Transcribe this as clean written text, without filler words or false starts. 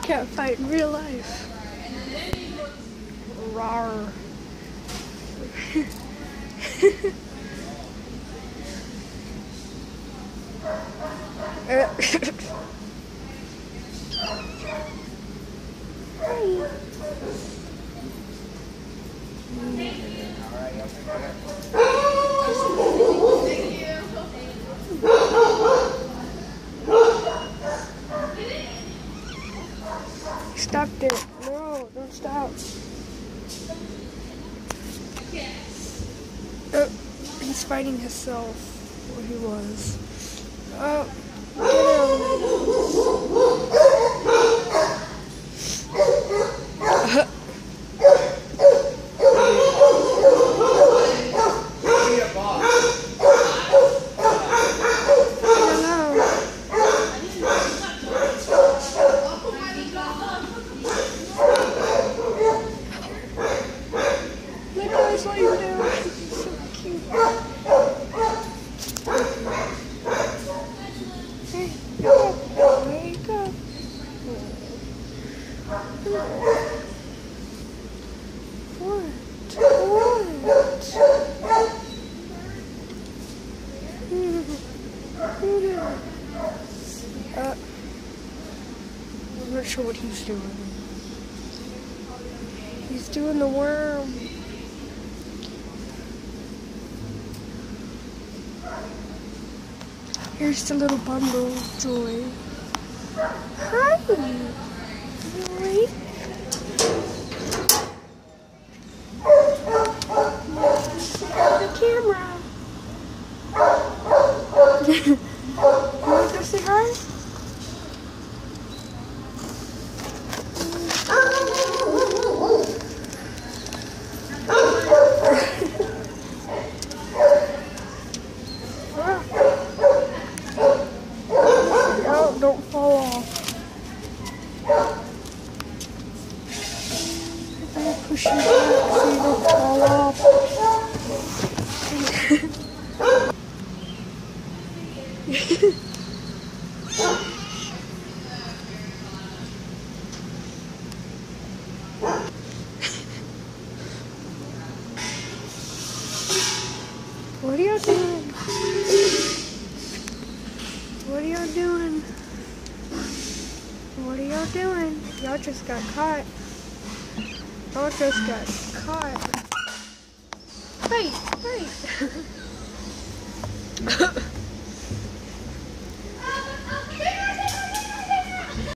cat fight in real life. Rawr. Stop it. No, don't stop. He's fighting himself. Or he was. Get him. What are you doing? So cute. Hey, wake up. I'm not sure what he's doing. He's doing the worm. Here's the little bundle, Joy. Hi, Joy. The camera. You want to go say hi? Don't fall off. I'm gonna push you back so you don't fall off. What are you doing? What are y'all doing? What are y'all doing? Y'all just got caught. Y'all just got caught. Wait, wait.